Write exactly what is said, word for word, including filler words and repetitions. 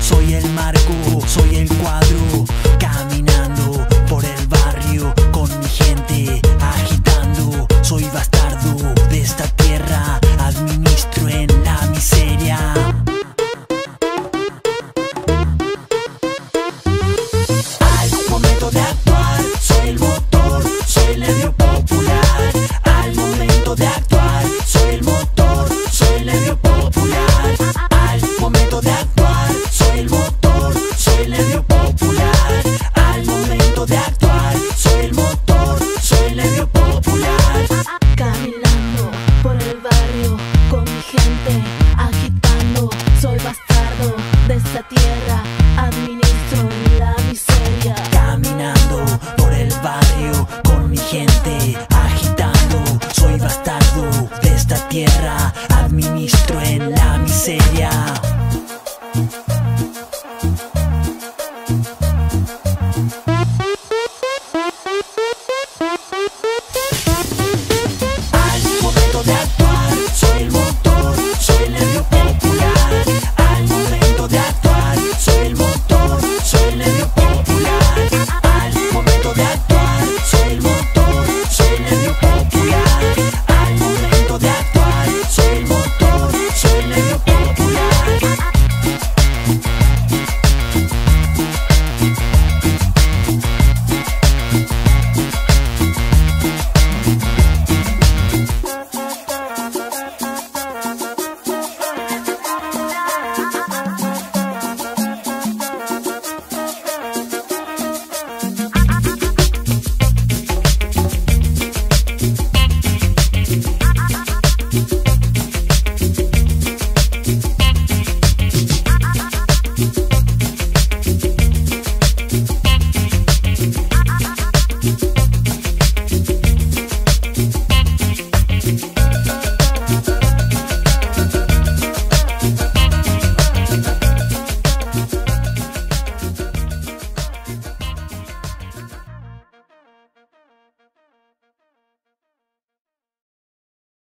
soy el marco, soy el cuadro, caminando por el barrio con mi gente, agitando. Soy bastardo de esta tierra, administro en la miseria. Al momento de actuar, soy el motor, soy el nervio popular. Al momento de actuar, soy el motor, soy el nervio popular. Al momento de actuar, soy el motor, soy el nervio popular. Al momento de actuar, soy el motor, soy el nervio popular. Caminando por el barrio con mi gente, agitando. Soy bastardo de esta tierra.